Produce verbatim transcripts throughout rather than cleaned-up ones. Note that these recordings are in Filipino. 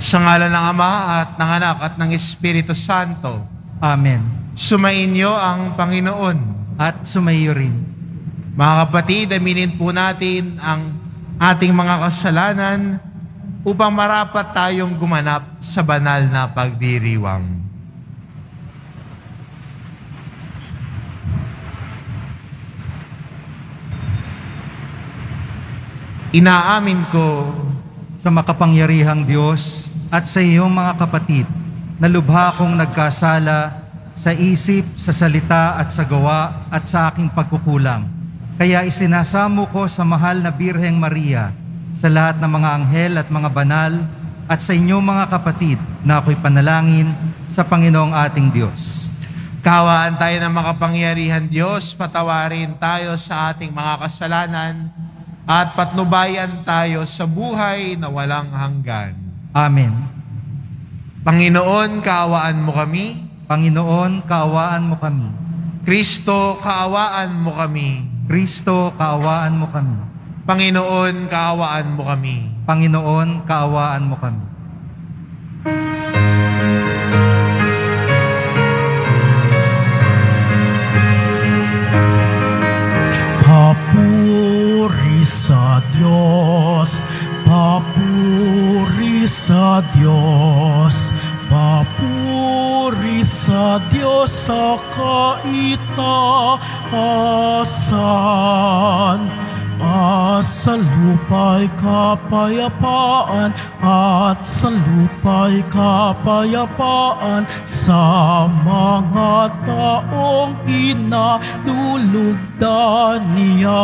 Sa ngalan ng Ama at ng Anak at ng Espiritu Santo. Amen. Sumainyo ang Panginoon. At sumaiyo rin. Mga kapatid, aminin po natin ang ating mga kasalanan upang marapat tayong gumanap sa banal na pagdiriwang. Inaamin ko Sa makapangyarihang Diyos at sa iyong mga kapatid, na lubha akong nagkasala sa isip, sa salita at sa gawa at sa aking pagkukulang. Kaya isinasamo ko sa mahal na Birheng Maria, sa lahat ng mga anghel at mga banal, at sa inyong mga kapatid na ako'y panalangin sa Panginoong ating Diyos. Kaawaan tayo ng makapangyarihan Diyos, patawarin tayo sa ating mga kasalanan, at patnubayan tayo sa buhay na walang hanggan. Amen. Panginoon, kaawaan mo kami. Panginoon, kaawaan mo kami. Kristo, kaawaan mo kami. Kristo, kaawaan mo kami. Panginoon, kaawaan mo kami. Panginoon, kaawaan mo kami. Papuri sa Diyos, papuri sa Diyos, papuri sa Diyos sa kaitaasan. At sa lupa'y kapayapaan, at sa lupa'y kapayapaan sa mga taong kinalulugdan niya.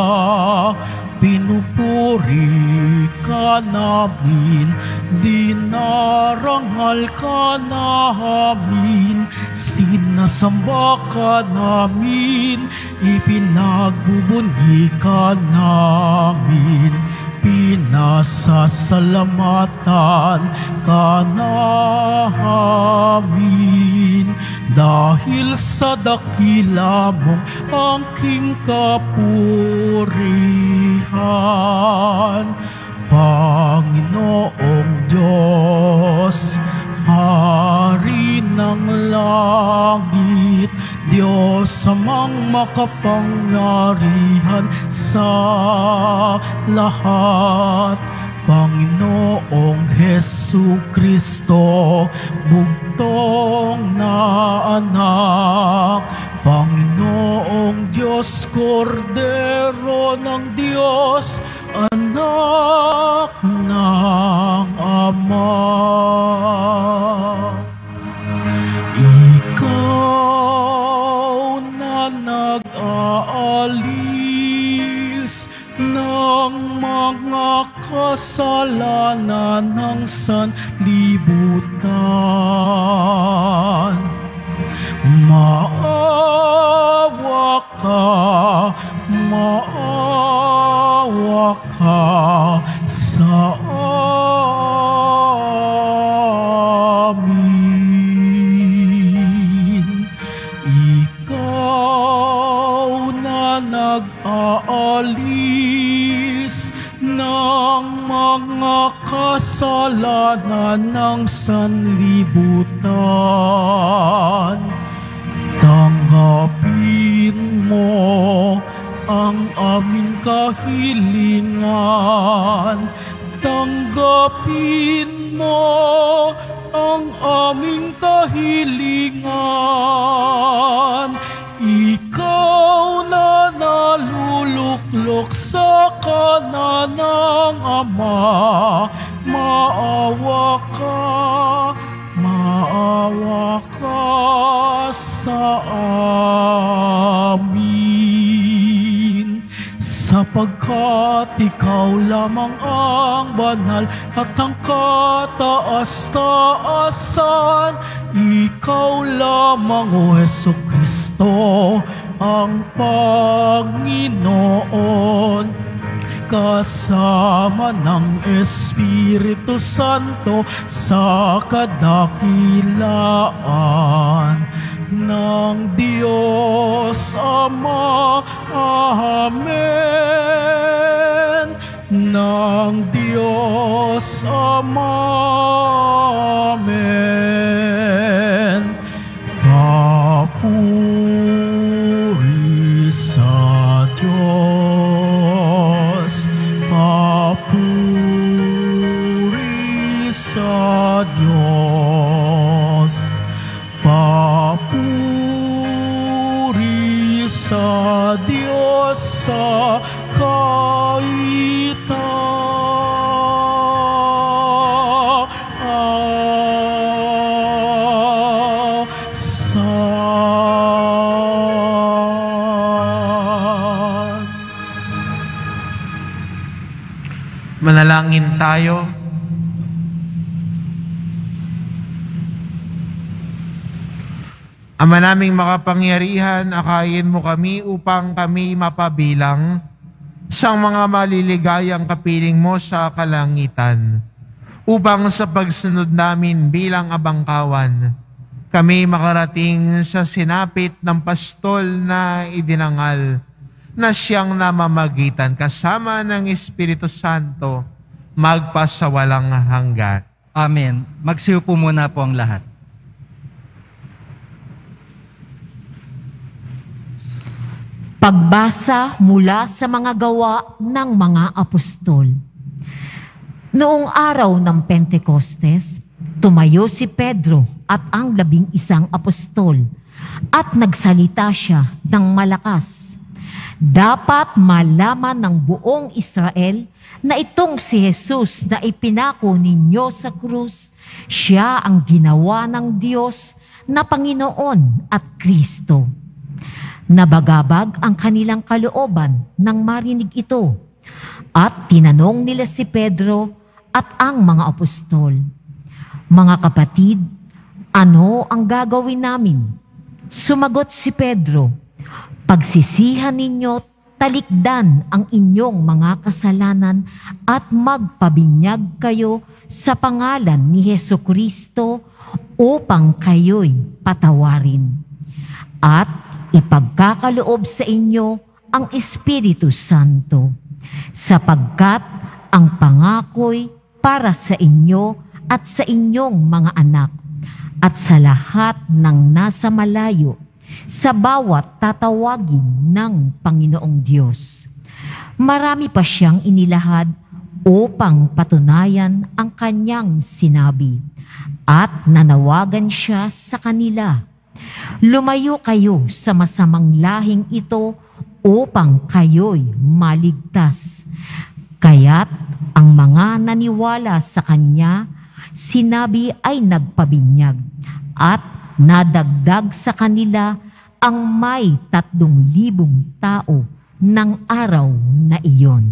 Pinupuri ka namin, dinarangal ka namin, sinasamba ka namin, ipinagbubuni ka namin, pinasasalamatan ka namin. Dahil sa dakila mong angking kapurihan, Panginoong Diyos, Hari ng langit, Diyos amang makapangyarihan sa lahat, Panginoong Hesu Kristo, bugtong na anak, Panginoong Diyos, Kordero ng Diyos, anak ng Ama. Ikaw na nag-aalis ng mga kasalanan ng sanlibutan, maawa ka, maawa ka sa amin. Ikaw na nag-aalis ng mga kasalanan ng sanlibutan, tanggapin mo ang aming kahilingan, tanggapin mo ang aming kahilingan. Ikaw na naluluklok sa kanan ng Ama, maawa ka, maawa ka sa amin. Sapagkat ikaw lamang ang banal at ang kataas-taasan, ikaw lamang, O Hesu Kristo, ang Panginoon, kasama ng Espiritu Santo sa kadakilaan ng Diyos Ama. Amen. Ng Diyos Ama. Manalangin tayo. Ama naming makapangyarihan, akayin mo kami upang kami mapabilang sa mga maliligayang kapiling mo sa kalangitan, upang sa pagsunod namin bilang abangkawan, kami makarating sa sinapit ng pastol na idinangal na siyang namamagitan kasama ng Espiritu Santo magpasawalang hanggan. Amen. Magsiupo muna po ang lahat. Pagbasa mula sa mga gawa ng mga apostol. Noong araw ng Pentecostes, tumayo si Pedro at ang labing isang apostol at nagsalita siya ng malakas. Dapat malaman ng buong Israel na itong si Jesus na ipinako ninyo sa krus, siya ang ginawa ng Diyos na Panginoon at Kristo. Nabagabag ang kanilang kalooban nang marinig ito, at tinanong nila si Pedro at ang mga apostol, "Mga kapatid, ano ang gagawin namin?" Sumagot si Pedro, "Pagsisihan ninyo, talikdan ang inyong mga kasalanan at magpabinyag kayo sa pangalan ni Hesukristo upang kayo'y patawarin. At ipagkakaloob sa inyo ang Espiritu Santo, sapagkat ang pangako'y para sa inyo at sa inyong mga anak, at sa lahat ng nasa malayo, sa bawat tatawagin ng Panginoong Diyos." Marami pa siyang inilahad upang patunayan ang kanyang sinabi, at nanawagan siya sa kanila, "Lumayo kayo sa masamang lahing ito upang kayo'y maligtas." Kaya't ang mga naniwala sa kanya, sinabi ay nagpabinyag, at nadagdag sa kanila ang may tatlong libong tao ng araw na iyon.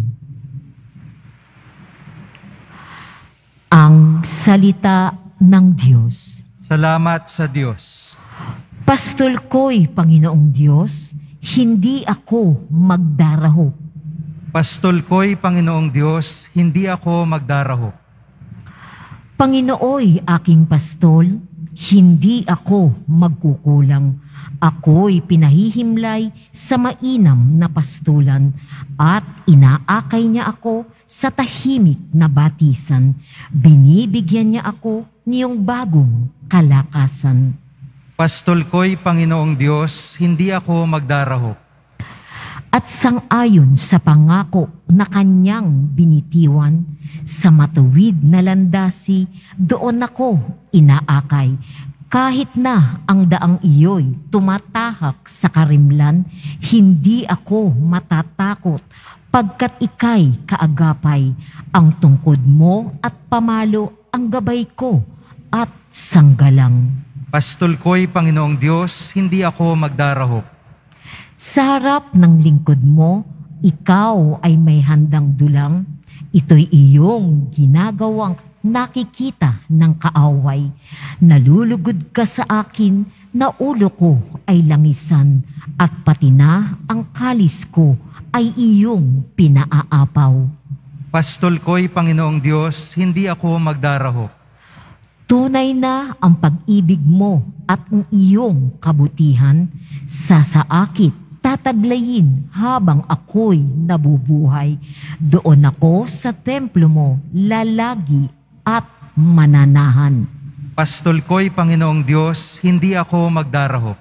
Ang salita ng Diyos. Salamat sa Diyos. Pastol ko'y Panginoong Diyos, hindi ako magdarahop. Pastol ko'y Panginoong Diyos, hindi ako magdarahop. Panginooy aking pastol, hindi ako magkukulang. Ako'y pinahihimlay sa mainam na pastulan, at inaakay niya ako sa tahimik na batisan. Binibigyan niya ako niyong bagong kalakasan. Pastol ko'y Panginoong Diyos, hindi ako magdarahop. At sang-ayon sa pangako na kanyang binitiwan, sa matuwid na landasi, doon ako inaakay. Kahit na ang daang iyo'y tumatahak sa karimlan, hindi ako matatakot, pagkat ika'y kaagapay. Ang tungkod mo at pamalo ang gabay ko at sanggalang. Pastol ko'y Panginoong Diyos, hindi ako magdarahop. Sa harap ng lingkod mo, ikaw ay may handang dulang. Ito'y iyong ginagawang nakikita ng kaaway. Nalulugod ka sa akin na ulo ko ay langisan, at pati na ang kalis ko ay iyong pinaaapaw. Pastol ko'y Panginoong Diyos, hindi ako magdarahop. Tunay na ang pag-ibig mo at ang iyong kabutihan, sasaakit tataglayin habang ako'y nabubuhay. Doon ako sa templo mo lalagi at mananahan. Pastol ko'y Panginoong Diyos, hindi ako magdarahop.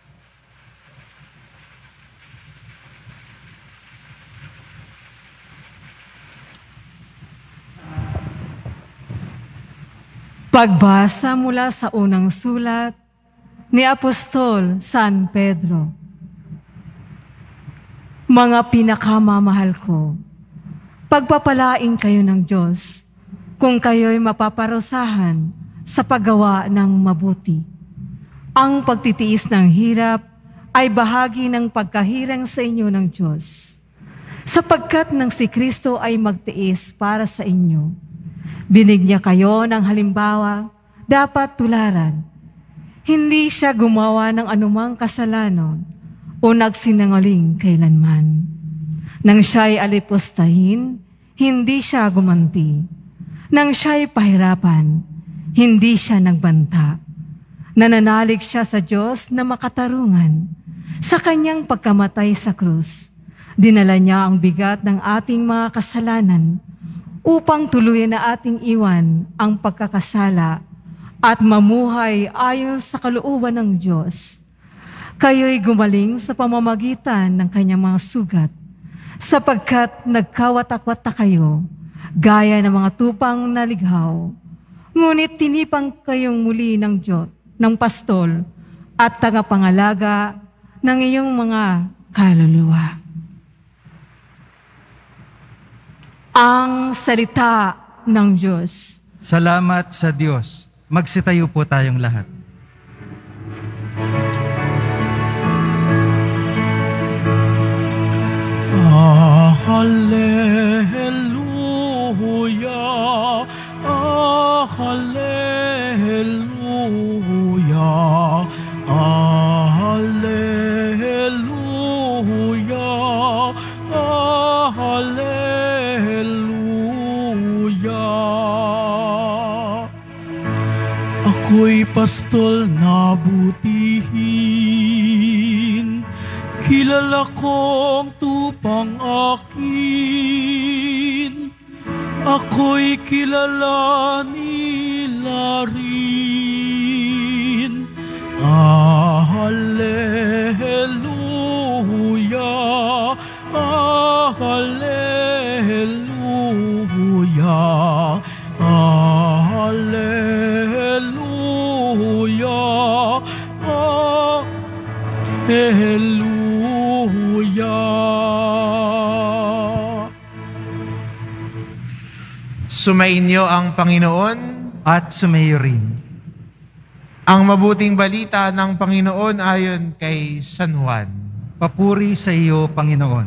Pagbasa mula sa unang sulat ni Apostol San Pedro. Mga pinakamamahal ko, pagpapalain kayo ng Diyos kung kayo'y mapaparusahan sa paggawa ng mabuti. Ang pagtitiis ng hirap ay bahagi ng pagkahirang sa inyo ng Diyos. Sapagkat nang si Kristo ay magtiis para sa inyo, binigyan kayo ng halimbawa dapat tularan. Hindi siya gumawa ng anumang kasalanan o nagsinungaling kailanman. Nang siya'y alipustahin, hindi siya gumanti. Nang siya'y pahirapan, hindi siya nagbanta. Nananalig siya sa Diyos na makatarungan. Sa kanyang pagkamatay sa krus, dinala niya ang bigat ng ating mga kasalanan upang tuluyan na ating iwan ang pagkakasala at mamuhay ayon sa kalooban ng Diyos. Kayo'y gumaling sa pamamagitan ng kanyang mga sugat, sapagkat nagkawatak-watak kayo, gaya ng mga tupang nalighaw. Ngunit tinipang kayong muli ng Diyos, ng pastol, at tagapangalaga ng iyong mga kaluluwa. Ang salita ng Diyos. Salamat sa Diyos. Magsitayo po tayong lahat. Ah, hallelujah, ah, hallelujah, ah, hallelujah, ah, hallelujah. Ako'y pastol na butihin, kilala kong tupang akin, ako'y kilala nila rin. Ah, hallelujah, ah, hallelujah, ah, hallelujah, ah, hallelujah. Sumainyo ang Panginoon. At sumayo rin. Ang mabuting balita ng Panginoon ayon kay San Juan. Papuri sa iyo, Panginoon.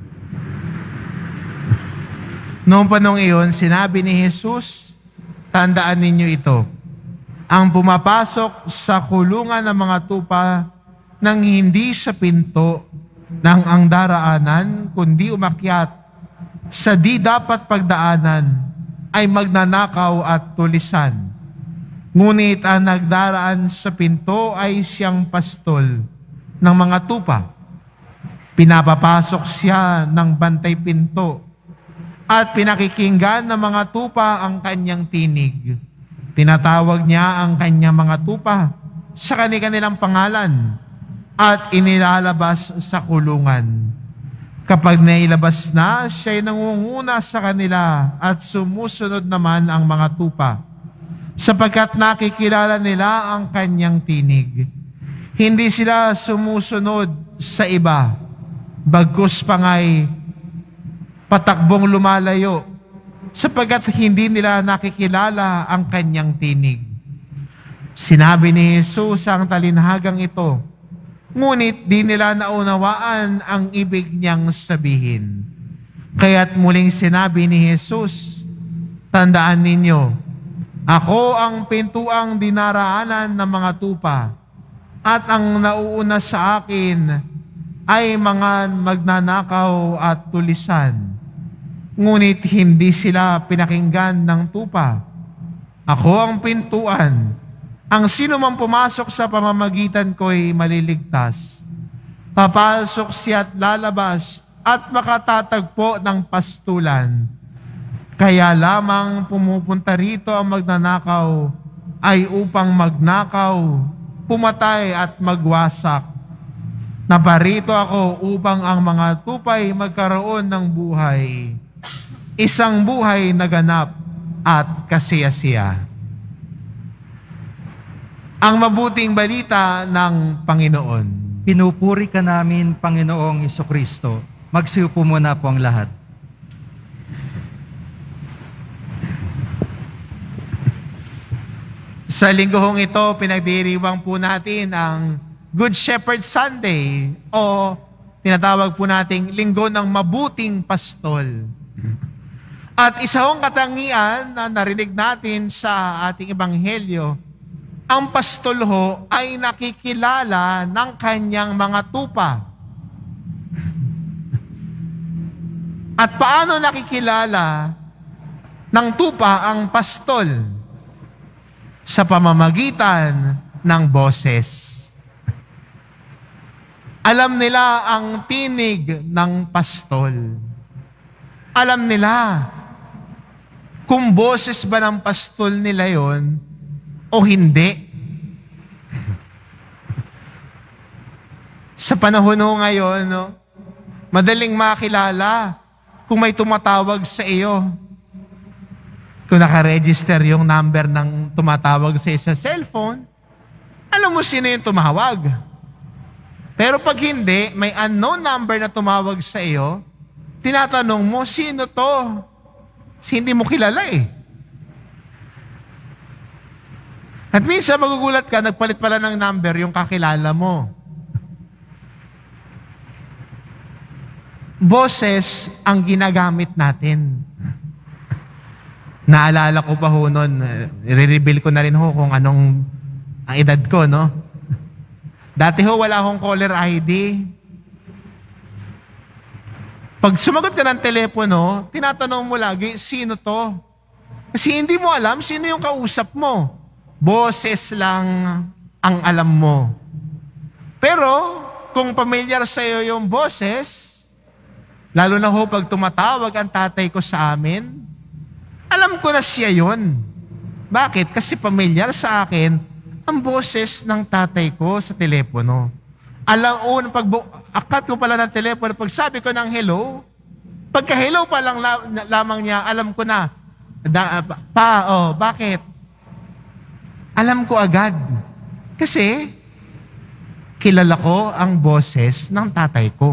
Noong panong iyon, sinabi ni Jesus, tandaan ninyo ito, ang pumapasok sa kulungan ng mga tupa nang hindi sa pinto ng ang daraanan, kundi umakyat sa di dapat pagdaanan, ay magnanakaw at tulisan. Ngunit ang nagdaraan sa pinto ay siyang pastol ng mga tupa. Pinapapasok siya ng bantay pinto at pinakikinggan ng mga tupa ang kanyang tinig. Tinatawag niya ang kanyang mga tupa sa kanilang pangalan at inilalabas sa kulungan. Kapag nailabas na, siya'y nangunguna sa kanila at sumusunod naman ang mga tupa, sapagkat nakikilala nila ang kanyang tinig. Hindi sila sumusunod sa iba, bagkus pangay patakbong lumalayo, sapagkat hindi nila nakikilala ang kanyang tinig. Sinabi ni Jesus ang talinhagang ito, ngunit di nila naunawaan ang ibig niyang sabihin. Kaya't muling sinabi ni Jesus, tandaan ninyo, ako ang pintuang dinaraanan ng mga tupa, at ang nauuna sa akin ay mga magnanakaw at tulisan. Ngunit hindi sila pinakinggan ng tupa. Ako ang pintuan. Ang sino mang pumasok sa pamamagitan ko'y maliligtas. Papasok siya at lalabas at makatatagpo ng pastulan. Kaya lamang pumupunta rito ang magnanakaw ay upang magnakaw, pumatay at magwasak. Naparito ako upang ang mga tupay magkaroon ng buhay. Isang buhay na ganap at kasiyasiya. Ang mabuting balita ng Panginoon. Pinupuri ka namin, Panginoong Hesukristo. Magsiupo muna po ang lahat. Sa linggong ito, pinagdiriwang po natin ang Good Shepherd Sunday o tinatawag po nating linggo ng mabuting pastol. At isa hong katangian na narinig natin sa ating ebanghelyo, ang pastol ho ay nakikilala ng kanyang mga tupa. At paano nakikilala ng tupa ang pastol? Sa pamamagitan ng boses. Alam nila ang tinig ng pastol. Alam nila kung boses ba ng pastol nila yon o hindi. Sa panahon ho ngayon, no, madaling makilala kung may tumatawag sa iyo. Kung nakaregister yung number ng tumatawag sa iyo sa cellphone, alam mo sino yung tumawag. Pero pag hindi, may unknown number na tumawag sa iyo, tinatanong mo, sino to? Kasi hindi mo kilala eh. At minsan magugulat ka, nagpalit pala ng number yung kakilala mo. Boses ang ginagamit natin. Naalala ko pa ho noon, i-reveal ko na rin ho kung anong ang edad ko, no? Dati ho, wala akong caller I D. Pag sumagot ka ng telepono, tinatanong mo lagi, sino to? Kasi hindi mo alam sino yung kausap mo. Boses lang ang alam mo. Pero, kung pamilyar sa'yo yung boses, lalo na ho pag tumatawag ang tatay ko sa amin, alam ko na siya yun. Bakit? Kasi pamilyar sa akin ang boses ng tatay ko sa telepono. Alam un, pag akat ko pala ng telepono, pag sabi ko ng hello, pagka hello pa lang la, na, lamang niya, alam ko na, da, pa, oh, bakit? Alam ko agad. Kasi, kilala ko ang boses ng tatay ko.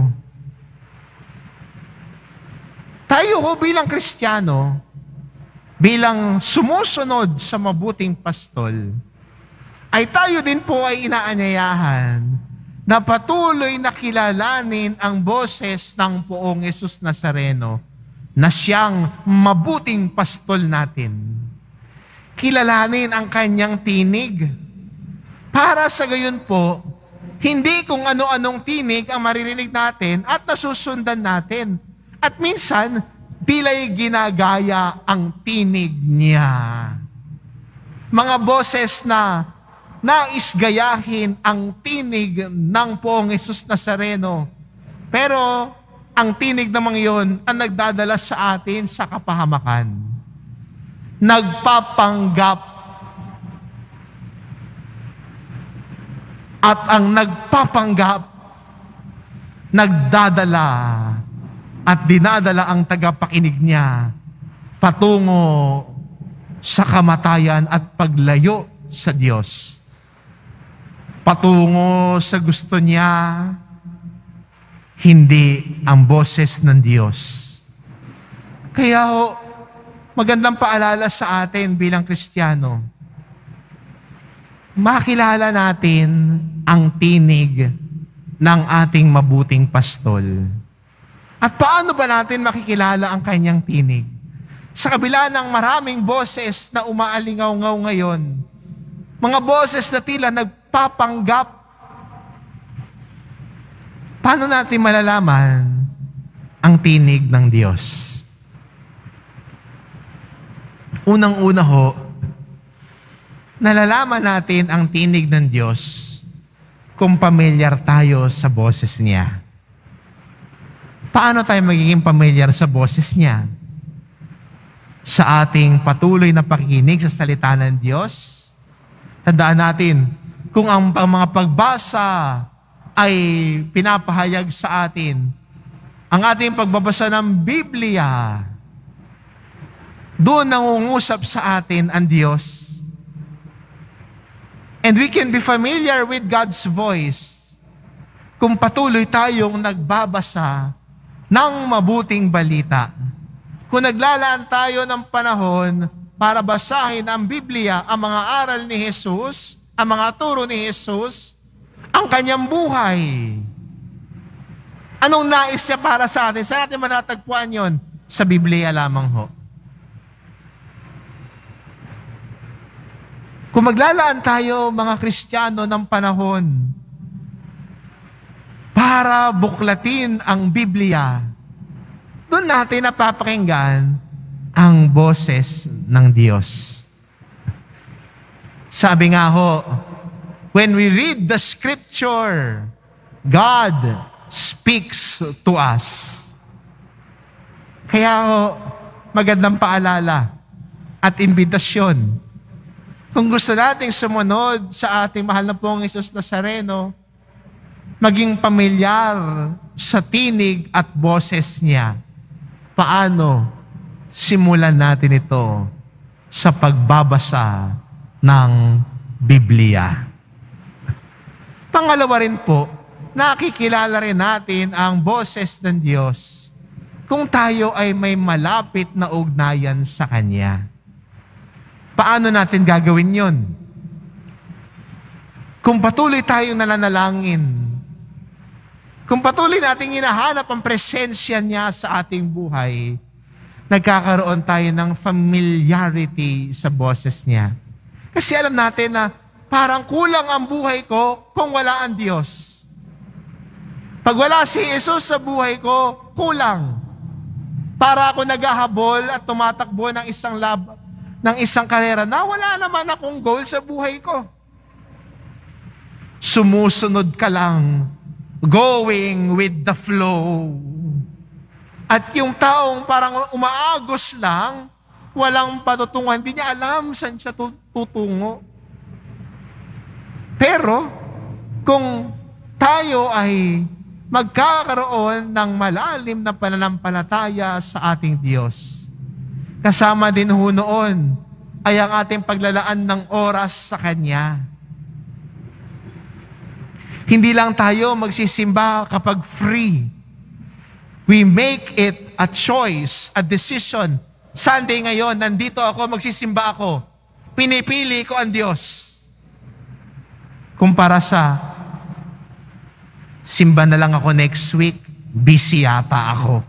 Tayo ho bilang Kristiyano, bilang sumusunod sa mabuting pastol, ay tayo din po ay inaanyayahan na patuloy na kilalanin ang boses ng Poong Jesus Nazareno na siyang mabuting pastol natin. Kilalanin ang kanyang tinig. Para sa gayon po, hindi kung ano-anong tinig ang maririnig natin at nasusundan natin. At minsan, bila'y ginagaya ang tinig niya. Mga boses na nais gayahin ang tinig ng Poong Jesus Nazareno. Pero ang tinig namang yon ang nagdadala sa atin sa kapahamakan. Nagpapanggap. At ang nagpapanggap, nagdadala at dinadala ang tagapakinig niya patungo sa kamatayan at paglayo sa Diyos. Patungo sa gusto niya, hindi ang boses ng Diyos. Kaya ho, magandang paalala sa atin bilang Kristiyano, makilala natin ang tinig ng ating mabuting pastol. At paano ba natin makikilala ang kanyang tinig? Sa kabila ng maraming boses na umaalingaw-ngaw ngayon, mga boses na tila nagpapanggap, paano natin malalaman ang tinig ng Diyos? Unang-una ho, nalalaman natin ang tinig ng Diyos kung pamilyar tayo sa boses niya. Paano tayo magiging pamilyar sa boses niya? Sa ating patuloy na pakikinig sa salita ng Diyos, tandaan natin, kung ang, ang mga pagbasa ay pinapahayag sa atin, ang ating pagbabasa ng Biblia, doon nangungusap sa atin ang Diyos. And we can be familiar with God's voice kung patuloy tayong nagbabasa ng mabuting balita. Kung naglalaan tayo ng panahon para basahin ang Biblia, ang mga aral ni Jesus, ang mga turo ni Jesus, ang kanyang buhay. Anong nais niya para sa atin? Saan natin matatagpuan yon? Sa Biblia lamang ho. Kung maglalaan tayo, mga Kristiyano, ng panahon para buklatin ang Biblia, doon natin napapakinggan ang boses ng Diyos. Sabi nga ho, when we read the Scripture, God speaks to us. Kaya ho, magandang paalala at imbitasyon. Kung gusto nating sumunod sa ating mahal na pong Jesus Nazareno, maging pamilyar sa tinig at boses niya. Paano? Simulan natin ito sa pagbabasa ng Biblia. Pangalawa rin po, nakikilala rin natin ang boses ng Diyos kung tayo ay may malapit na ugnayan sa Kanya. Paano natin gagawin yon? Kung patuloy tayong nananalangin, kung patuloy nating hinahanap ang presensya niya sa ating buhay, nagkakaroon tayo ng familiarity sa boses niya. Kasi alam natin na parang kulang ang buhay ko kung wala ang Diyos. Pag wala si Jesus sa buhay ko, kulang. Para ako naghahabol at tumatakbo ng isang lab, ng isang karera na wala naman akong goal sa buhay ko. Sumusunod ka lang, going with the flow. At yung taong parang umaagos lang, walang patutunguhan, hindi niya alam saan siya tutungo. Pero, kung tayo ay magkakaroon ng malalim na pananampalataya sa ating Diyos, kasama din ho noon ay ang ating paglalaan ng oras sa Kanya. Hindi lang tayo magsisimba kapag free. We make it a choice, a decision. Sunday ngayon, nandito ako, magsisimba ako. Pinipili ko ang Diyos. Kumpara sa, simba na lang ako next week, busy yata ako.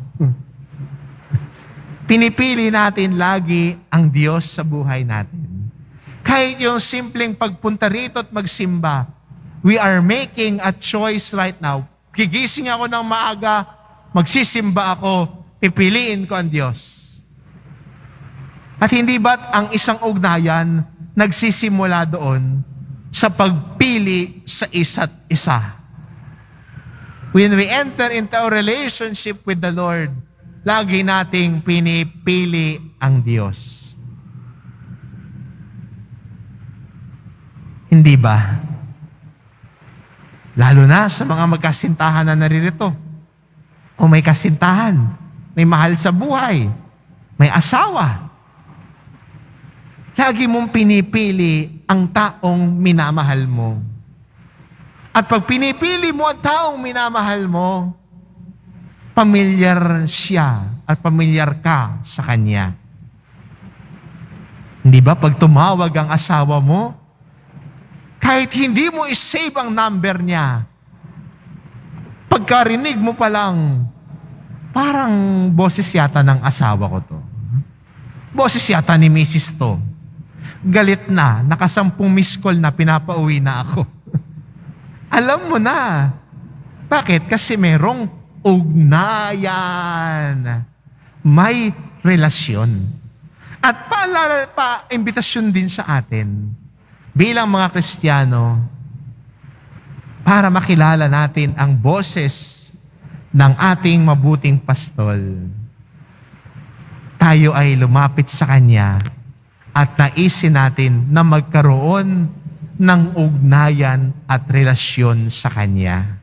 Pinipili natin lagi ang Diyos sa buhay natin. Kahit yung simpleng pagpunta rito at magsimba, we are making a choice right now. Gigising ako ng maaga, magsisimba ako, pipiliin ko ang Diyos. At hindi ba't ang isang ugnayan nagsisimula doon sa pagpili sa isa't isa? When we enter into a relationship with the Lord, lagi nating pinipili ang Diyos. Hindi ba? Lalo na sa mga magkasintahan na naririto. O may kasintahan, may mahal sa buhay, may asawa. Lagi mong pinipili ang taong minamahal mo. At pag pinipili mo ang taong minamahal mo, pamilyar siya at pamilyar ka sa Kanya. Hindi ba pag tumawag ang asawa mo, kahit hindi mo isave ang number niya, pagkarinig mo pa lang, parang boses yata ng asawa ko to. Boses yata ni Missus to. Galit na, nakasampung miss call na, pinapauwi na ako. Alam mo na. Bakit? Kasi merong ugnayan. May relasyon. At paalala pa, imbitasyon din sa atin, bilang mga Kristiyano, para makilala natin ang boses ng ating mabuting pastol. Tayo ay lumapit sa Kanya at naisin natin na magkaroon ng ugnayan at relasyon sa Kanya.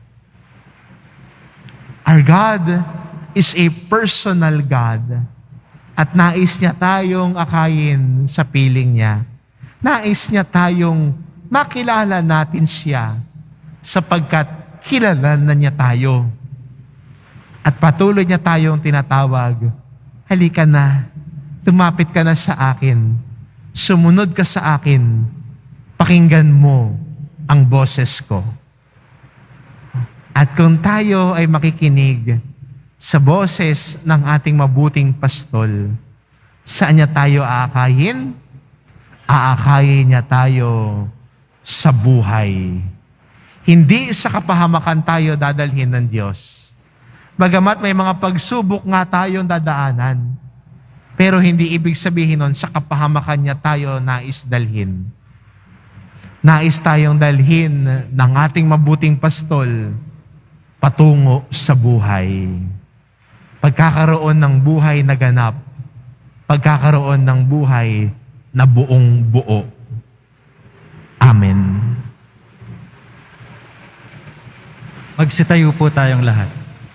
Our God is a personal God at nais niya tayong akayin sa piling niya. Nais niya tayong makilala natin siya sapagkat kilala na niya tayo. At patuloy niya tayong tinatawag, halika na, lumapit ka na sa akin, sumunod ka sa akin, pakinggan mo ang boses ko. At kung tayo ay makikinig sa boses ng ating mabuting pastol, saan niya tayo aakayin? Aakayin niya tayo sa buhay. Hindi sa kapahamakan tayo dadalhin ng Diyos. Bagamat may mga pagsubok nga tayong dadaanan, pero hindi ibig sabihin nun sa kapahamakan niya tayo nais dalhin. Nais tayong dalhin ng ating mabuting pastol patungo sa buhay. Pagkakaroon ng buhay na ganap, pagkakaroon ng buhay na buong buo. Amen. Magsitayo po tayong lahat.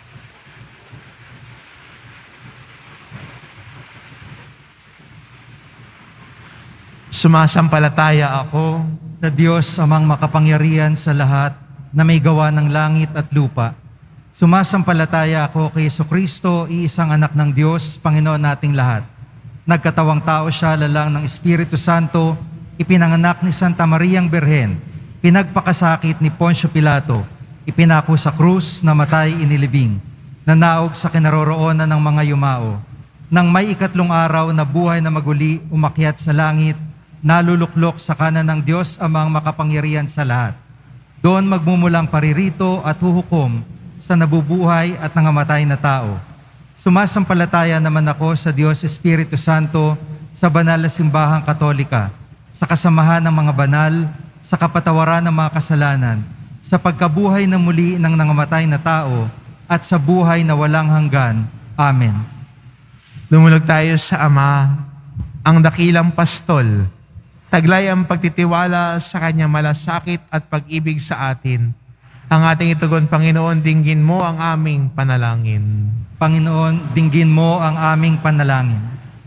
Sumasampalataya ako Sa Diyos amang makapangyarihan sa lahat na may gawa ng langit at lupa. Sumasampalataya ako kay Jesucristo, iisang anak ng Diyos, Panginoon nating lahat. Nagkatawang tao siya lalang ng Espiritu Santo, ipinanganak ni Santa Mariang Birhen, pinagpakasakit ni Poncio Pilato, ipinako sa krus, namatay, inilibing, nanaog sa kinaroroonan ng mga yumao. Nang may ikatlong araw na buhay na maguli, umakyat sa langit, naluluklok sa kanan ng Diyos amang makapangyarihan sa lahat. Doon magmumulang paririto at huhukom sa nabubuhay at nangamatay na tao. Sumasampalataya naman ako sa Diyos Espiritu Santo, sa banal na simbahang katolika, sa kasamahan ng mga banal, sa kapatawaran ng mga kasalanan, sa pagkabuhay na muli ng nangamatay na tao, at sa buhay na walang hanggan. Amen. Lumulog tayo sa Ama, ang dakilang pastol. Taglay ang pagtitiwala sa kanyang malasakit at pag-ibig sa atin. Ang ating itugon, Panginoon, dinggin mo ang aming panalangin. Panginoon, dinggin mo ang aming panalangin.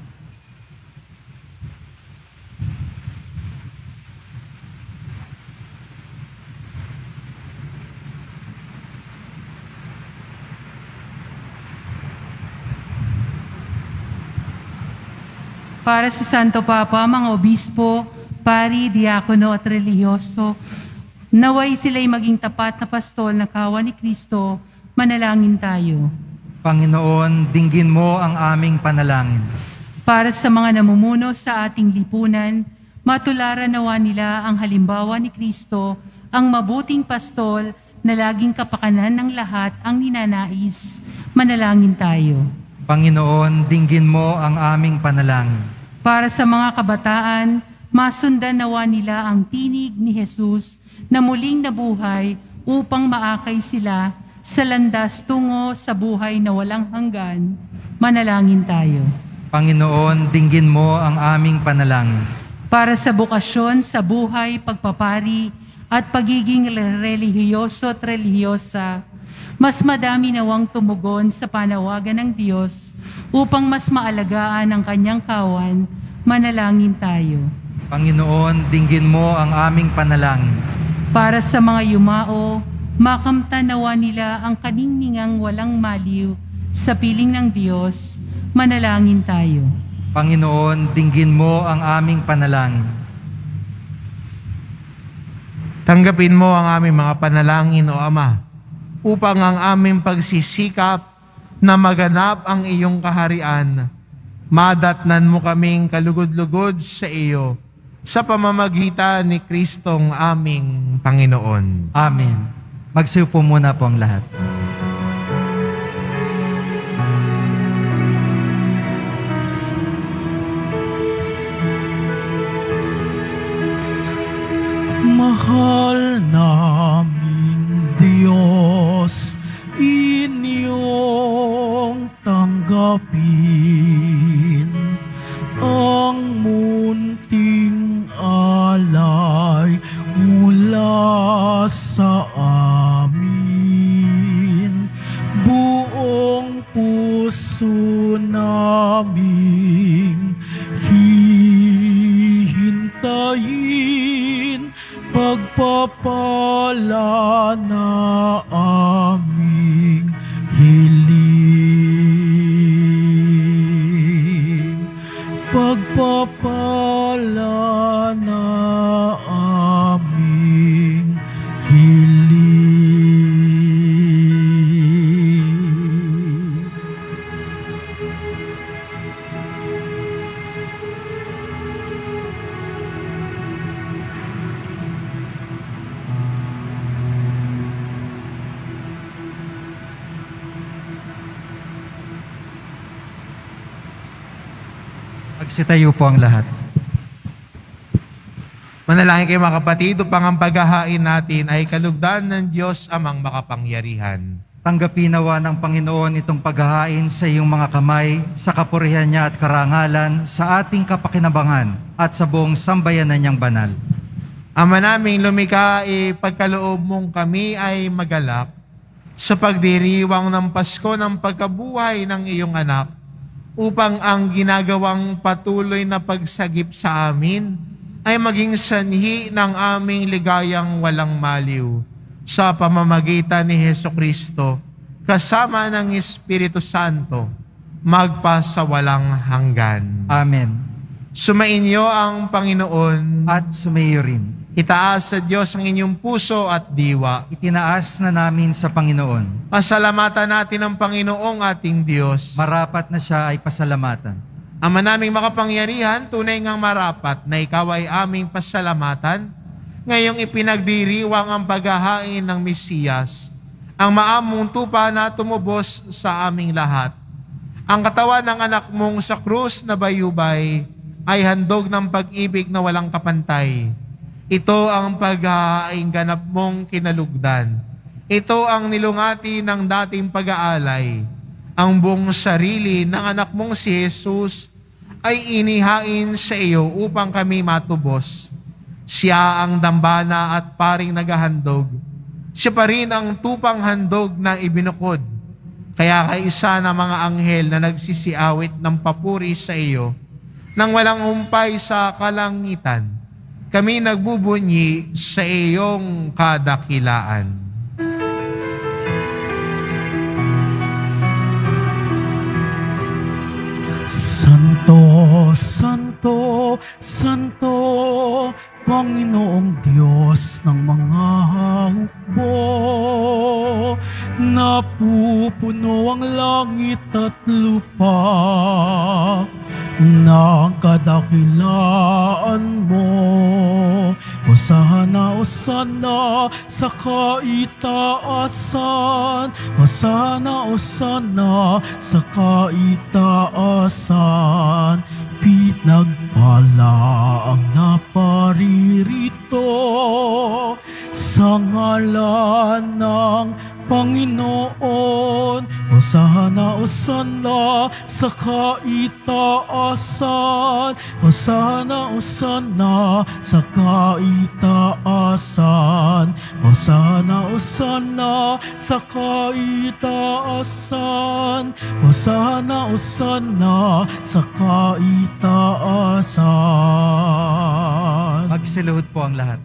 Para sa Santo Papa, mga obispo, pari, diakono at relihiyoso, naway sila'y maging tapat na pastol na kawan ni Kristo, manalangin tayo. Panginoon, dinggin mo ang aming panalangin. Para sa mga namumuno sa ating lipunan, matularan nawa nila ang halimbawa ni Kristo, ang mabuting pastol na laging kapakanan ng lahat ang ninanais. Manalangin tayo. Panginoon, dinggin mo ang aming panalangin. Para sa mga kabataan, masundan nawa nila ang tinig ni Jesus na muling nabuhay upang maakay sila sa landas tungo sa buhay na walang hanggan. Manalangin tayo. Panginoon, dinggin mo ang aming panalangin. Para sa bukasyon sa buhay, pagpapari at pagiging relihiyoso at relihiyosa, mas madami nawang tumugon sa panawagan ng Diyos upang mas maalagaan ang kanyang kawan. Manalangin tayo. Panginoon, dinggin mo ang aming panalangin. Para sa mga yumao, makamtan nawa nila ang kaningningang walang maliw sa piling ng Diyos. Manalangin tayo. Panginoon, dinggin mo ang aming panalangin. Tanggapin mo ang aming mga panalangin, O Ama, upang ang aming pagsisikap na maganap ang iyong kaharian, madatnan mo kaming kalugod-lugod sa iyo sa pamamagitan ni Kristong aming Panginoon. Amen. Magsiupo muna po ang lahat. Mahal naming Diyos, inyong tanggapin ang munting alay mula sa amin. Buong puso naming hihintayin pagpapala na aming hiling. Pagpapala na aming hiling. Magsitayo po ang lahat. Manalangin kayo mga kapatid, upang ang paghahain natin ay kalugdan ng Diyos Amang makapangyarihan. Tanggapin nawa ng Panginoon itong paghahain sa iyong mga kamay, sa kapurihan niya at karangalan, sa ating kapakinabangan at sa buong sambayanan niyang banal. Ama naming lumikha, ipagkaloob mong kami ay magalak sa pagdiriwang ng Pasko ng pagkabuhay ng iyong anak, upang ang ginagawang patuloy na pagsagip sa amin ay maging sanhi ng aming ligayang walang maliw sa pamamagitan ni Hesukristo kasama ng Espiritu Santo magpasawalang hanggan. Amen. Sumainyo ang Panginoon At sumayo rin. itaas sa Diyos ang inyong puso at diwa. Itinaas na namin sa Panginoon. Pasalamatan natin ang Panginoong ating Diyos. Marapat na siya ay pasalamatan. Ama naming makapangyarihan, tunay ngang marapat na ikaw ay aming pasalamatan. Ngayong ipinagdiriwang ang paghahain ng Mesiyas, ang maamong tupa na tumubos sa aming lahat. Ang katawan ng anak mong sa krus na bayubay ay handog ng pag-ibig na walang kapantay. Ito ang paghahaing ganap mong kinalugdan. Ito ang nilungati ng dating pag-aalay. Ang buong sarili ng anak mong si Jesus ay inihain sa iyo upang kami matubos. Siya ang dambana at paring naghahandog. Siya pa rin ang tupang handog na ibinukod. Kaya kaisa ng mga anghel na nagsisiawit ng papuri sa iyo, nang walang humpay sa kalangitan, kami nagbubunyi sa iyong kadakilaan. Santo, Santo, Santo, Panginoong Diyos ng mga hukbo, napupuno ang langit at lupa ng kadakilaan mo. Hosana, Hosana sa kaitaasan. Hosana, Hosana sa kaitaasan. Pinagpala ang naparirito sa ngalan ng Panginoon. Hosana, Hosana sa kaitaasan. Hosana, Hosana sa kaitaasan. Hosana, Hosana sa kaitaasan. Hosana, Hosana sa kaitaasan. Magsiluhod po ang lahat.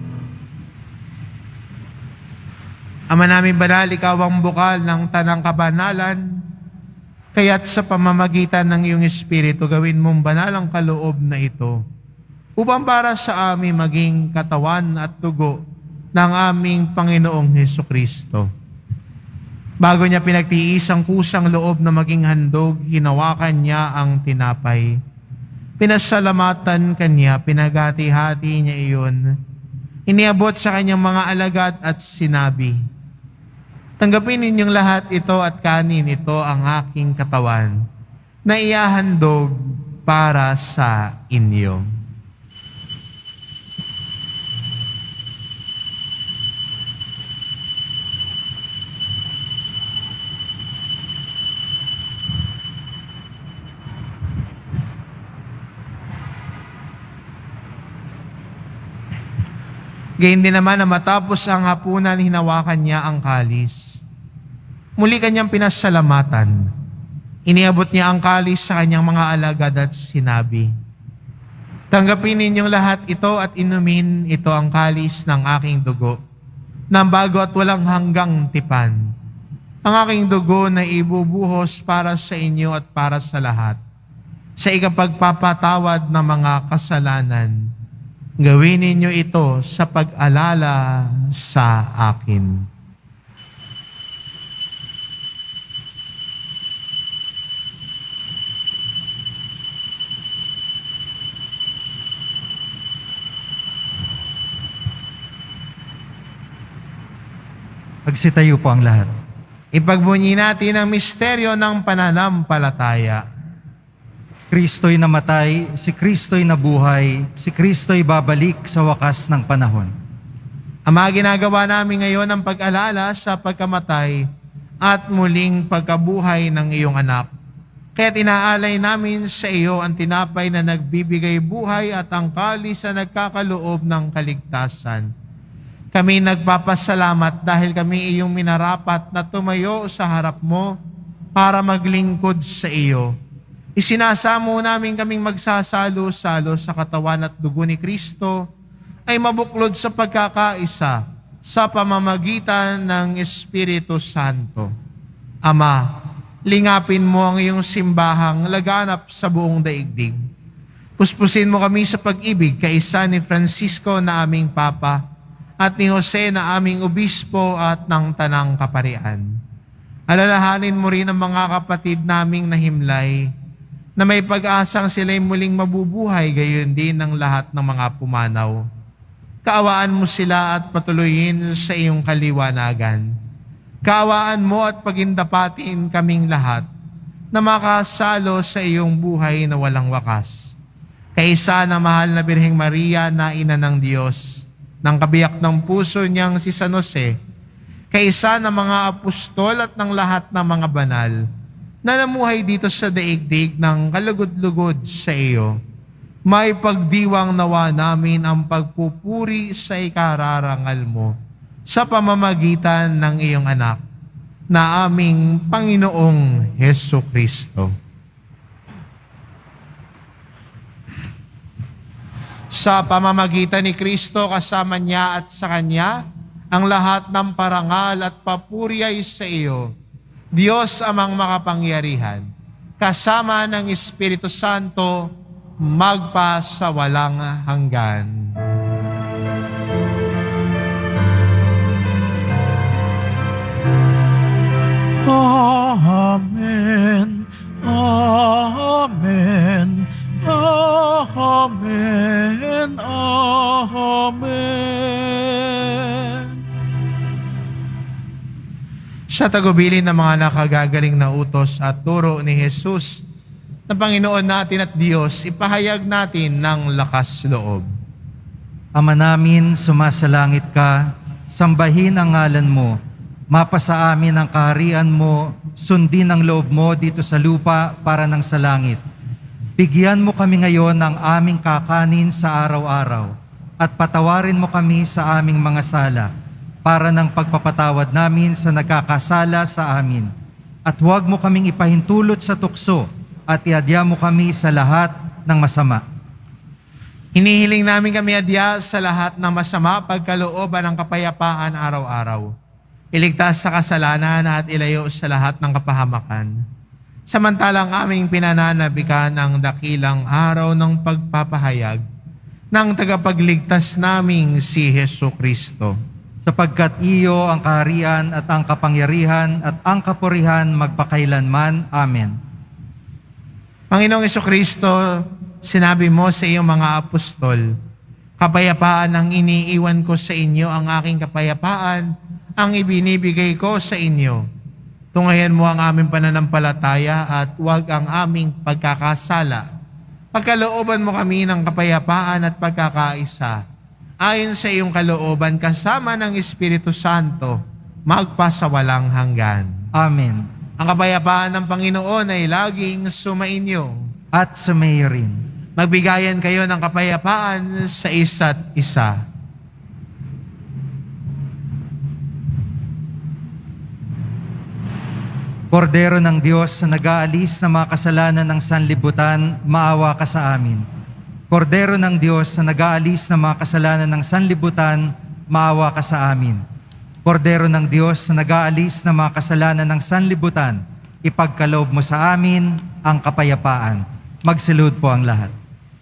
Ama namin banal, ikaw ang bukal ng tanang kabanalan, kaya't sa pamamagitan ng iyong Espiritu, gawin mong banal ang kaloob na ito, upang para sa amin maging katawan at dugo ng aming Panginoong Hesukristo. Bago niya pinagtiis ang kusang loob na maging handog, hinawakan niya ang tinapay. Pinasalamatan kanya, pinagati-hati niya iyon. Iniabot sa kanyang mga alagad at sinabi, tanggapin ninyong lahat ito at kanin, ito ang aking katawan na ihahandog para sa inyo. Gayun din naman na matapos ang hapunan, hinawakan niya ang kalis. Muli kanyang pinasalamatan. Iniabot niya ang kalis sa kanyang mga alagad at sinabi, tanggapin ninyong lahat ito at inumin, ito ang kalis ng aking dugo, ng bago at walang hanggang tipan. Ang aking dugo na ibubuhos para sa inyo at para sa lahat, sa ikapagpapatawad ng mga kasalanan. Gawin ninyo ito sa pag-alala sa akin. Magsitayo po ang lahat. Ipagbunyi natin ang misteryo ng pananampalataya. Kristo'y namatay, si Kristo'y nabuhay, si Kristo'y babalik sa wakas ng panahon. Ama, ginagawa namin ngayon ang pag-alala sa pagkamatay at muling pagkabuhay ng iyong anak. Kaya't inaalay namin sa iyo ang tinapay na nagbibigay buhay at ang kalis na nagkakaloob ng kaligtasan. Kami nagpapasalamat dahil kami iyong minarapat na tumayo sa harap mo para maglingkod sa iyo. Isinasamo namin kaming magsasalo-salo sa katawan at dugo ni Kristo ay mabuklod sa pagkakaisa sa pamamagitan ng Espiritu Santo. Ama, lingapin mo ang iyong simbahang laganap sa buong daigdig. Puspusin mo kami sa pag-ibig kaisa ni Francisco na aming Papa at ni Jose na aming Obispo at ng Tanang Kaparian. Alalahanin mo rin ang mga kapatid naming nahimlay na may pag-asang sila'y muling mabubuhay, gayon din ng lahat ng mga pumanaw. Kaawaan mo sila at patuloyin sa iyong kaliwanagan. Kaawaan mo at pagindapatin kaming lahat na makasalo sa iyong buhay na walang wakas. Kaisa na mahal na Birheng Maria na ina ng Diyos, ng kabiyak ng puso niyang si San Jose, kaisa ng mga apostol at ng lahat ng mga banal na namuhay dito sa daigdig ng kalugod-lugod sa iyo, may pagdiwang nawa namin ang pagpupuri sa ikararangal mo sa pamamagitan ng iyong anak na aming Panginoong Hesu Kristo. Sa pamamagitan ni Kristo, kasama niya at sa Kanya, ang lahat ng parangal at papuri ay sa iyo, Diyos amang makapangyarihan, kasama ng Espiritu Santo, magpa sa walang hanggan. Amen. Amen. Amen. Amen. Sa tagubilin ng mga nakagagaling na utos at turo ni Jesus na Panginoon natin at Diyos, ipahayag natin ng lakas loob. Ama namin, sumasalangit ka, sambahin ang ngalan mo, mapasa amin ang kaharian mo, sundin ang loob mo dito sa lupa para ng sa langit. Bigyan mo kami ngayon ng aming kakanin sa araw-araw at patawarin mo kami sa aming mga sala para ng pagpapatawad namin sa nagkakasala sa amin. At huwag mo kaming ipahintulot sa tukso at iadya mo kami sa lahat ng masama. Hinihiling namin kami adya sa lahat ng masama, pagkalooban ng kapayapaan araw-araw. Iligtas sa kasalanan at ilayo sa lahat ng kapahamakan. Samantalang aming pinananabikan ang dakilang araw ng pagpapahayag ng tagapagligtas naming si Hesu Kristo. Sapagkat iyo ang kaharian at ang kapangyarihan at ang kapurihan magpakailanman. Amen. Panginoong Jesucristo, sinabi mo sa iyong mga apostol, kapayapaan ang iniiwan ko sa inyo, ang aking kapayapaan ang ibinibigay ko sa inyo. Tungayan mo ang aming pananampalataya at huwag ang aming pagkakasala. Pagkalooban mo kami ng kapayapaan at pagkakaisa, ayon sa iyong kalooban kasama ng Espiritu Santo, magpasawalang hanggan. Amen. Ang kapayapaan ng Panginoon ay laging sumainyo. At sumayo rin. Magbigayan kayo ng kapayapaan sa isa't isa. Kordero ng Diyos na nag-aalis ng mga kasalanan ng sanlibutan, maawa ka sa amin. Kordero ng Diyos na nag-aalis ng mga kasalanan ng sanlibutan, maawa ka sa amin. Kordero ng Diyos na nag-aalis ng mga kasalanan ng sanlibutan, ipagkaloob mo sa amin ang kapayapaan. Magsilud po ang lahat.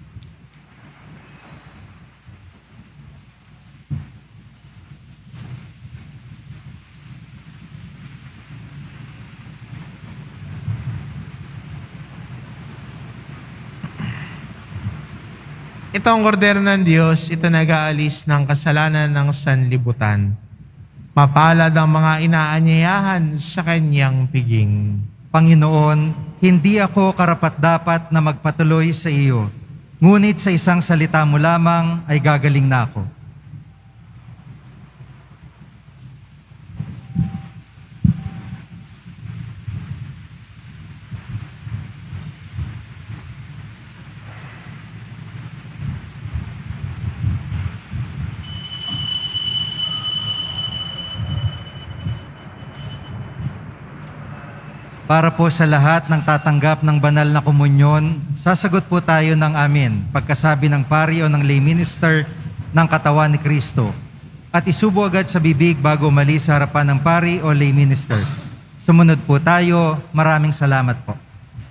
Ito ang kordero ng Diyos, ito nag-aalis ng kasalanan ng sanlibutan. Mapalad ang mga inaanyayahan sa kanyang piging. Panginoon, hindi ako karapat-dapat na magpatuloy sa iyo, ngunit sa isang salita mo lamang ay gagaling na ako. Para po sa lahat ng tatanggap ng banal na komunyon, sasagot po tayo ng amin pagkasabi ng pari o ng lay minister ng katawan ni Kristo at isubo agad sa bibig bago umalis sa harapan ng pari o lay minister. Sumunod po tayo. Maraming salamat po.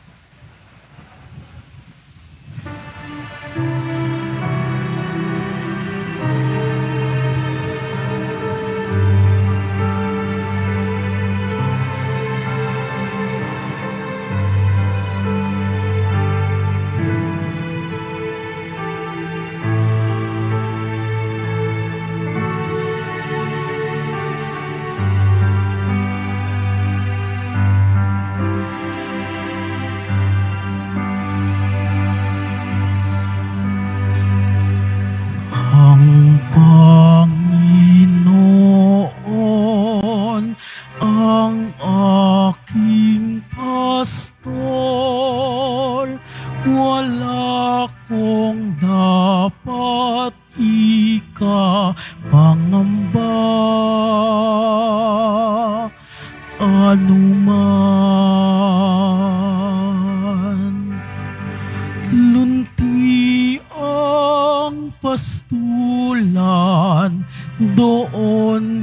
pastulan, doon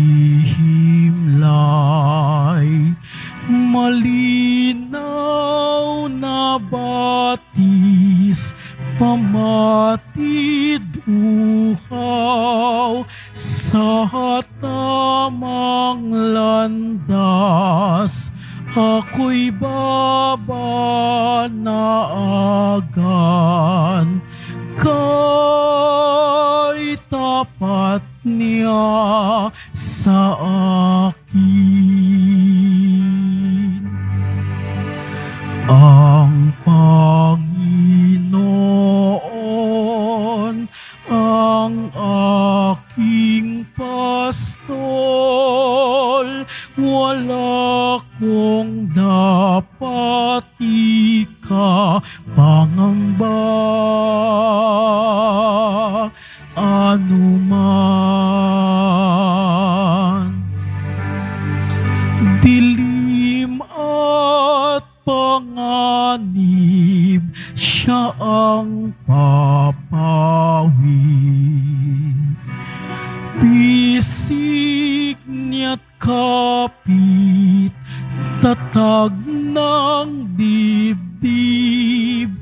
hihimlay. Malinaw na batis, pamatid uhaw, sa tamang landas, ako'y babanaagan. Kay tapat niya sa akin. Ang Panginoon ang aking pastol, wala kong dapat ikapangamba. Anuman dilim at panganib, siya ang papawid. Bisig niya't kapit, tatag ng dibdib,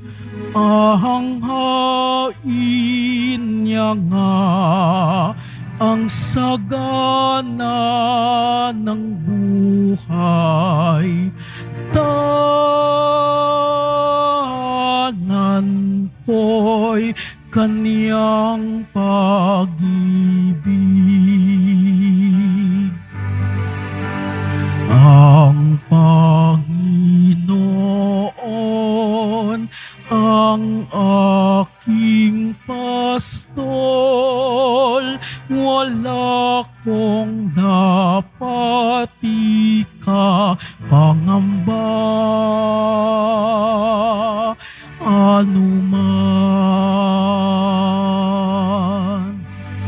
ahanghain niya nga ang sagana ng buhay. Tahanan ko'y kaniyang pag-ibig. Ang Panginoon ang aking pastol, wala kong dapat ikapangamba. Anuman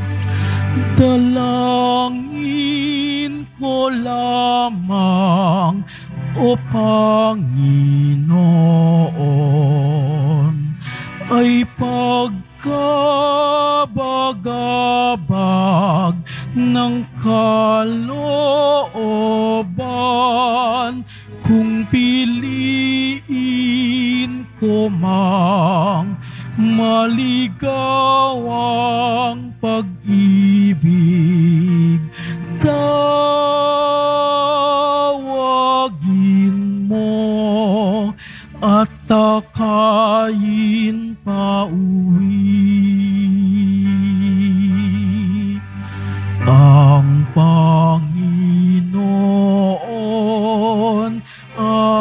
dalangin ko lamang, O Panginoon, ay pagkabagabag ng kalooban, kung piliin ko mang maligawang pag-ibig, tawagin mo at takayin pauwi. Ang Panginoon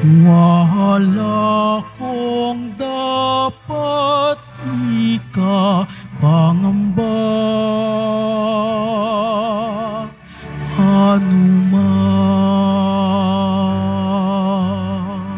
Wala kong dapat ikapangamba, anuman.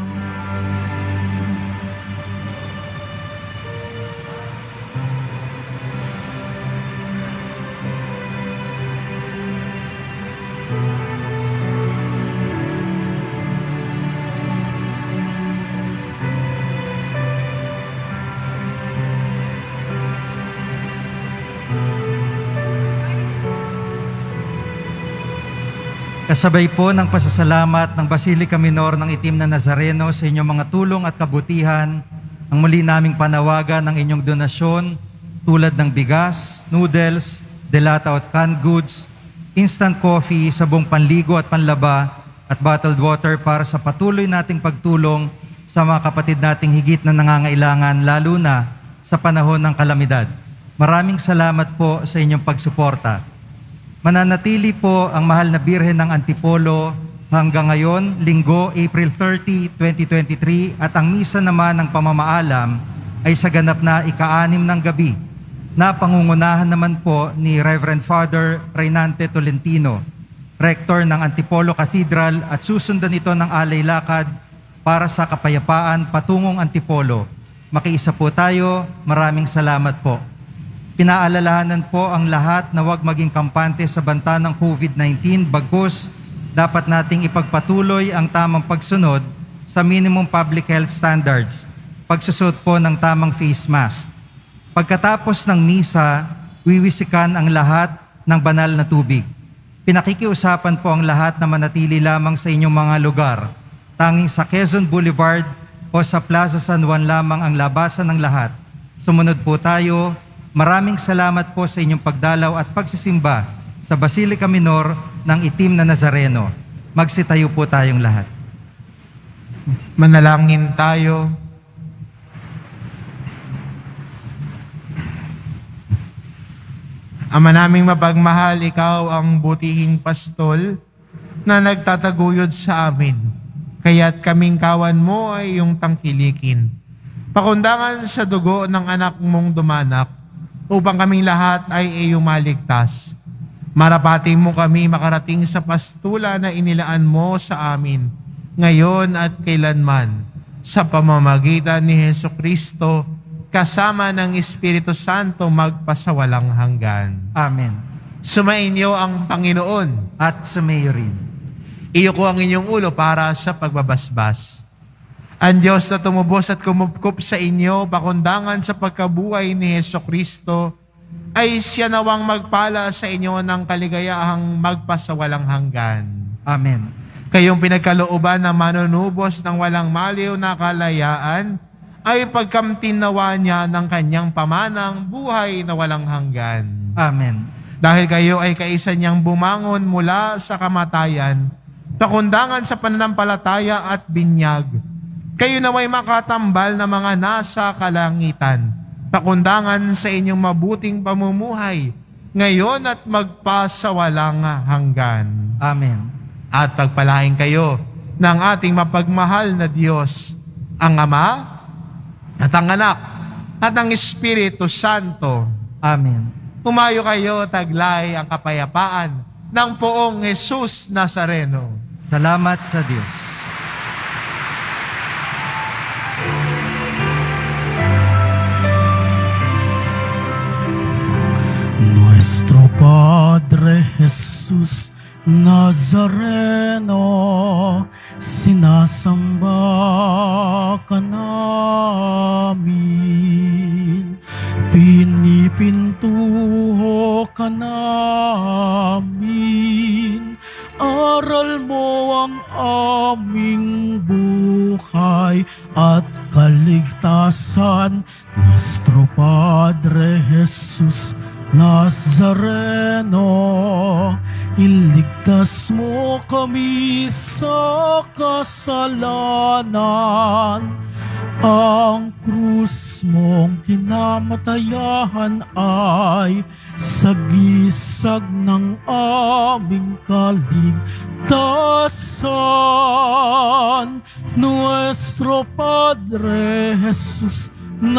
Kasabay po ng pasasalamat ng Basilica Minor ng Itim na Nazareno sa inyong mga tulong at kabutihan, ang muli naming panawagan ng inyong donasyon tulad ng bigas, noodles, delata at canned goods, instant coffee, sabong panligo at panlaba, at bottled water para sa patuloy nating pagtulong sa mga kapatid nating higit na nangangailangan, lalo na sa panahon ng kalamidad. Maraming salamat po sa inyong pagsuporta. Mananatili po ang mahal na Birhen ng Antipolo hanggang ngayon, Linggo, April thirtieth, twenty twenty-three, at ang misa naman ng pamamaalam ay sa ganap na ika-anim ng gabi, na pangungunahan naman po ni Reverend Father Reynante Tolentino, Rector ng Antipolo Cathedral, at susundan ito ng alay lakad para sa kapayapaan patungong Antipolo. Makiisa po tayo. Maraming salamat po. Pinaalalahanan po ang lahat na huwag maging kampante sa banta ng COVID nineteen, bagkus dapat nating ipagpatuloy ang tamang pagsunod sa minimum public health standards, pagsusot po ng tamang face mask. Pagkatapos ng misa, wiwisikan ang lahat ng banal na tubig. Pinakikiusapan po ang lahat na manatili lamang sa inyong mga lugar. Tanging sa Quezon Boulevard o sa Plaza San Juan lamang ang labasan ng lahat. Sumunod po tayo. Maraming salamat po sa inyong pagdalaw at pagsisimba sa Basilica Minor ng Itim na Nazareno. Magsitayo po tayong lahat. Manalangin tayo. Ama naming mapagmahal, ikaw ang butihing pastol na nagtataguyod sa amin. Kaya't kaming kawan mo ay iyong tangkilikin. Pakundangan sa dugo ng anak mong dumanak, upang kaming lahat ay iyong maligtas. Marapating mo kami makarating sa pastula na inilaan mo sa amin, ngayon at kailanman, sa pamamagitan ni Hesukristo, kasama ng Espiritu Santo magpasawalang hanggan. Amen. Sumainyo ang Panginoon. At sumayo rin. Iyo ko ang inyong ulo para sa pagbabasbas. Ang Diyos na tumubos at kumupkup sa inyo, pakundangan sa pagkabuhay ni Hesukristo, ay siya nawang magpala sa inyo ng kaligayahang magpasawalang hanggan. Amen. Kayong pinagkalooban na manunubos ng walang maliw na kalayaan, ay pagkamtinawa niya ng kanyang pamanang buhay na walang hanggan. Amen. Dahil kayo ay kaisa niyang bumangon mula sa kamatayan, pakundangan sa pananampalataya at binyag, kayo na may makatambal na mga nasa kalangitan, pakundangan sa inyong mabuting pamumuhay, ngayon at magpasawalang hanggan. Amen. At pagpalain kayo ng ating mapagmahal na Diyos, ang Ama, at ang Anak, at ang Espiritu Santo. Amen. Humayo kayo, taglay ang kapayapaan ng poong Jesus Nazareno. Salamat sa Diyos. Nuestro Padre Jesus Nazareno, sinasamba ka namin, pinipintuho ka namin, aral mo ang aming buhay at kaligtasan. Nuestro Padre Jesus Nazareno, iligtas mo kami sa kasalanan. Ang krus mong kinamatayan ay sagisag ng aming kaligtasan. Nuestro Padre Jesus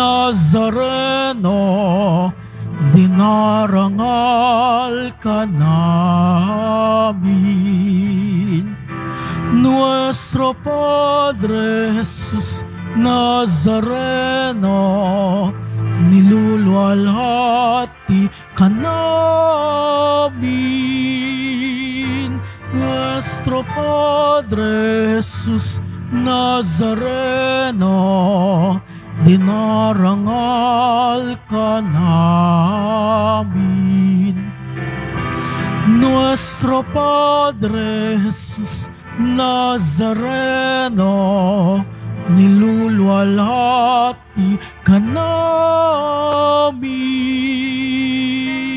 Nazareno, dinarangal ka namin. Nuestro Padre Jesus Nazareno, niluluwalhati ka namin. Nuestro Padre Jesus Nazareno, dinarangal ka namin. Nuestro Padre Jesus Nazareno, niluluwalhati ka namin.